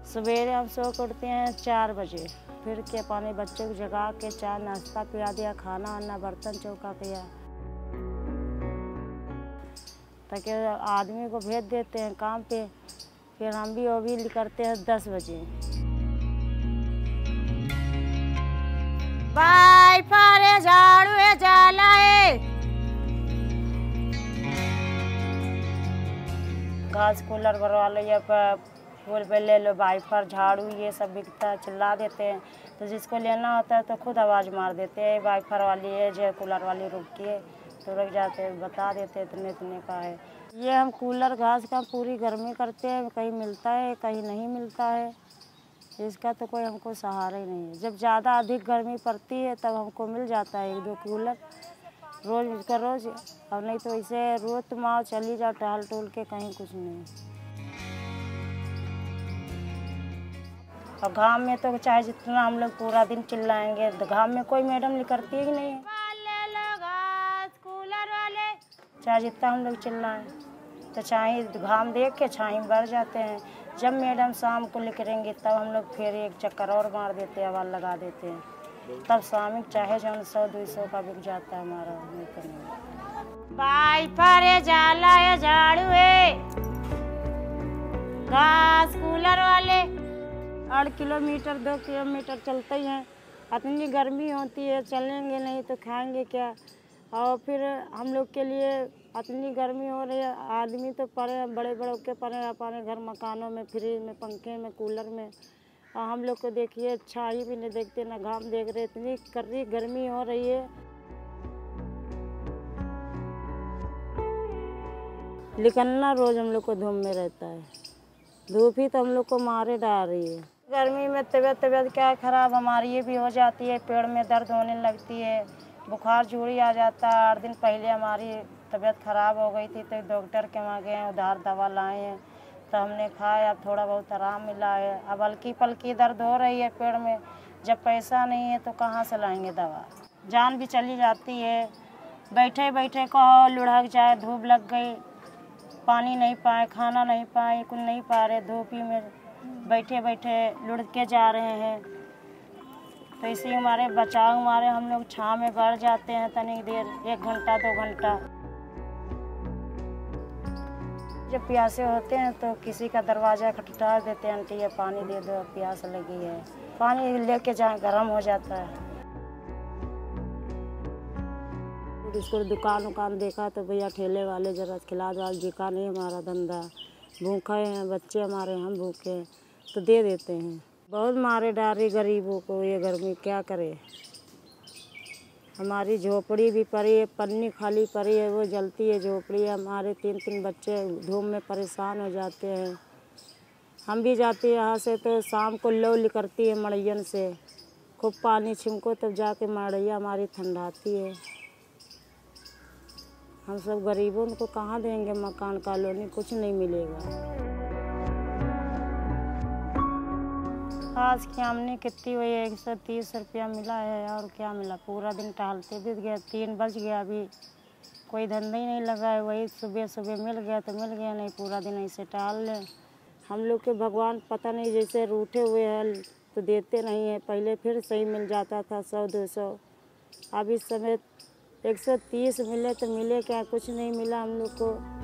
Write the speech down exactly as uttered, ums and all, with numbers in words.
सवेरे हम सो के उठते हैं चार बजे, फिर के पानी बच्चे को जगा के चाय नाश्ता पिला दिया, खाना वाना बर्तन चौका किया, ताकि आदमी को भेज देते हैं काम पे। फिर हम भी वो भी करते हैं दस बजे। बाई फारे झाड़ू जाला है, घास कूलर भरवा लो या फूल पे ले लो, वाइपर झाड़ू ये सब बिकता है, चिल्ला देते हैं। तो जिसको लेना होता है तो खुद आवाज़ मार देते हैं, वाइपर वाली है जो कूलर वाली रुकिए, तो रुक जाते हैं, बता देते हैं इतने इतने का है। ये हम कूलर घास का पूरी गर्मी करते हैं, कहीं मिलता है कहीं नहीं मिलता है, इसका तो कोई हमको सहारा ही नहीं है। जब ज़्यादा अधिक गर्मी पड़ती है तब हमको मिल जाता है एक दो कूलर, रोज़ इसका रोज़, और नहीं तो इसे रोज़ तुम आओ चली जाओ टहल टोल के, कहीं कुछ नहीं। और घाम में तो चाहे जितना हम लोग पूरा दिन चिल्लाएंगे, तो घाम में कोई मैडम निकलती ही नहीं है, चाहे जितना हम लोग चिल्लाएं, तो चाहे घाम देख के छाई में बढ़ जाते हैं। जब मैडम शाम को निकलेंगे तब हम लोग फिर एक चक्कर और मार देते हैं, आवाज़ लगा देते हैं, तब सामिक चाहे जो सौ दो सौ का बिक जाता है हमारा। वाइपर जाला है, झाड़ू है, घास कूलर वाले आठ किलोमीटर दो किलोमीटर चलते ही हैं। इतनी गर्मी होती है, चलेंगे नहीं तो खाएंगे क्या। और फिर हम लोग के लिए इतनी गर्मी हो रही है, आदमी तो पड़े बड़े बड़े के पड़े अपने घर मकानों में, फ्रिज में, पंखे में, कूलर में, और हम लोग को देखिए छाई भी नहीं देखते, ना घाम देख रहे, इतनी कर्री गर्मी हो रही है। निकलना रोज़ हम लोग को धूप में रहता है, धूप ही तो हम लोग को मारे डाल रही है। गर्मी में तबीयत तबीयत क्या खराब हमारी ये भी हो जाती है, पेड़ में दर्द होने लगती है, बुखार चूड़ी आ जाता है। आठ दिन पहले हमारी तबीयत खराब हो गई थी, तो डॉक्टर के वहाँ गए, उधार दवा लाए हैं, तो हमने खाया, अब थोड़ा बहुत आराम मिला है। अब हल्की पल्की दर्द हो रही है पेड़ में, जब पैसा नहीं है तो कहाँ से लाएंगे दवा, जान भी चली जाती है। बैठे बैठे कहो लुढ़क जाए, धूप लग गई, पानी नहीं पाए, खाना नहीं पाए, कुछ नहीं पा रहे, धूप ही में बैठे बैठे लुढ़क के जा रहे हैं। तो इसी हमारे बचाव हमारे हम लोग छाँव में बैठ जाते हैं तनिक देर, एक घंटा दो घंटा। जब प्यासे होते हैं तो किसी का दरवाज़ा खटखटा देते हैं, आंटी ये पानी दे दो, प्यास लगी है, पानी लेके जाए, गर्म हो जाता है। इसको दुकान उकान देखा तो भैया ठेले वाले जरा खिला दो, आज बिका नहीं हमारा धंधा, भूखे हैं बच्चे हमारे, हम भूखे, तो दे देते हैं। बहुत मारे डारे गरीबों को ये गर्मी, क्या करे। हमारी झोपड़ी भी पड़ी है, पन्नी खाली पड़ी है, वो जलती है झोपड़ी, हमारे तीन तीन बच्चे धूप में परेशान हो जाते हैं। हम भी जाते हैं यहाँ से तो शाम को लो निकलती है मड़ैयन से, खूब पानी छिमको तब जाके मड़ैया हमारी ठंडाती है। हम सब गरीबों को कहाँ देंगे मकान कॉलोनी, कुछ नहीं मिलेगा। आज की आमदनी कितनी हुई है, एक सौ तीस रुपया मिला है, और क्या मिला, पूरा दिन टहलते बीत गया, तीन बज गया, अभी कोई धंधा ही नहीं लगा है, वही सुबह सुबह मिल गया तो मिल गया, नहीं पूरा दिन ऐसे टहल लें। हम लोग के भगवान पता नहीं जैसे रूठे हुए हैं तो देते नहीं है, पहले फिर सही मिल जाता था सौ दो सौ, अब इस समय एक सौ तीस मिले तो मिले क्या, कुछ नहीं मिला हम लोग को।